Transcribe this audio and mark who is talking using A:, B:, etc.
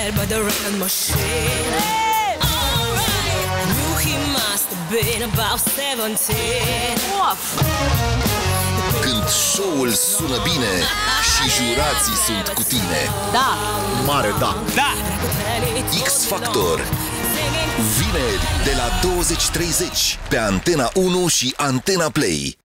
A: led by the record machine. Alright, I knew he must have been about 17.
B: Când show-ul sună bine și jurații sunt cu tine.
C: Da.
D: Mare da.
E: Da!
B: X Factor. Vineri de la 20:30 pe Antena 1 și Antena Play.